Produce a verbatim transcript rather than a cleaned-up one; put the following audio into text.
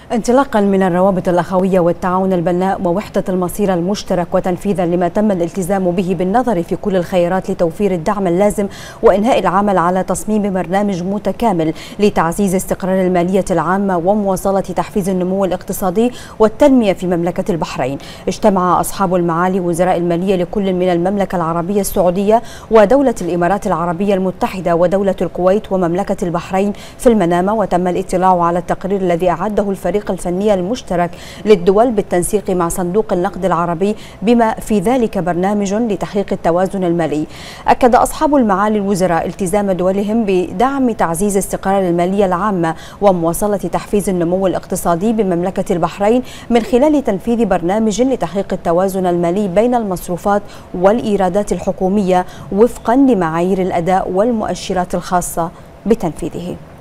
انطلاقا من الروابط الأخوية والتعاون البناء ووحدة المصير المشترك، وتنفيذا لما تم الالتزام به بالنظر في كل الخيارات لتوفير الدعم اللازم وإنهاء العمل على تصميم برنامج متكامل لتعزيز استقرار المالية العامة ومواصلة تحفيز النمو الاقتصادي والتنمية في مملكة البحرين، اجتمع أصحاب المعالي وزراء المالية لكل من المملكة العربية السعودية ودولة الإمارات العربية المتحدة ودولة الكويت ومملكة البحرين في المنامة، وتم الاطلاع على التقرير الذي أعده الفريق الفني المشترك للدول بالتنسيق مع صندوق النقد العربي بما في ذلك برنامج لتحقيق التوازن المالي. أكد أصحاب المعالي الوزراء التزام دولهم بدعم تعزيز استقرار المالية العامة ومواصلة تحفيز النمو الاقتصادي بمملكة البحرين من خلال تنفيذ برنامج لتحقيق التوازن المالي بين المصروفات والإيرادات الحكومية وفقا لمعايير الأداء والمؤشرات الخاصة بتنفيذه.